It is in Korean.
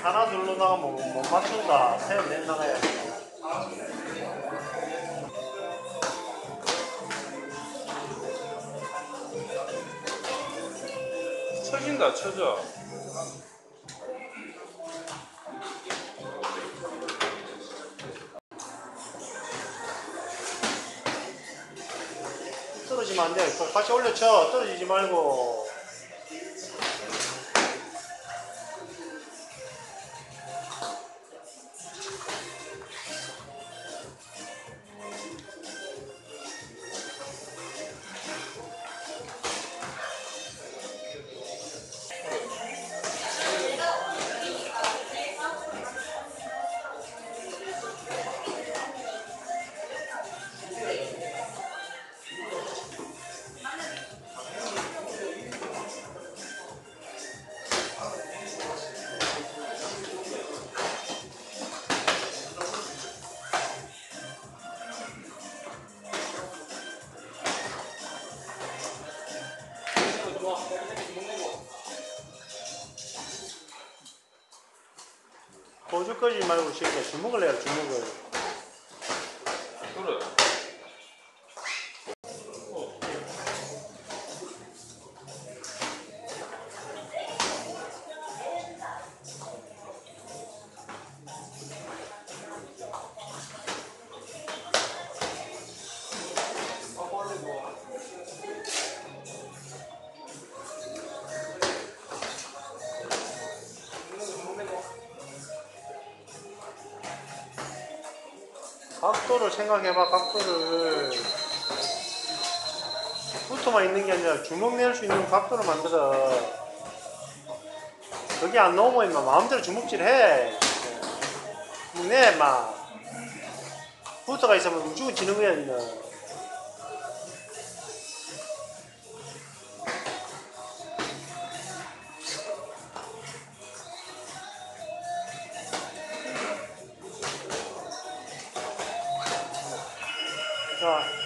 하나 둘러다가 못 맞춘다. 셋, 넷 나가야 돼. 쳐진다, 쳐져. 떨어지면 안 돼. 같이 올려쳐. 떨어지지 말고. 고주 끄지 말고 쉽게 주먹을 내라, 주먹을. 그래. 각도를 생각해봐. 각도를 붙어만 있는 게 아니라 주먹 낼 수 있는 각도를 만들어. 그게 안 나오면 임마 마음대로 주먹질 해. 주먹 내 임마. 붙어가 있으면 무조건 지는 거야 임마. 자